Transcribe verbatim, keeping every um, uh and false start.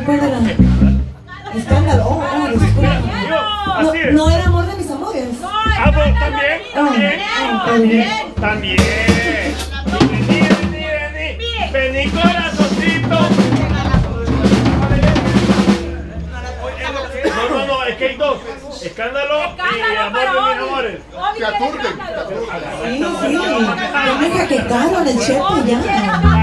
¿Cuál era? Escándalo. Oh, oh, disculpa. No, no era amor de mis amores. Ah, pues también, también, también, también. Vení, vení, vení. Vení, corazoncito. No, no, no, es que hay dos. Escándalo y amor de mis amores. Te aturden, te aturden. Sí, sí. Ya me jaquecaron el chepe ya.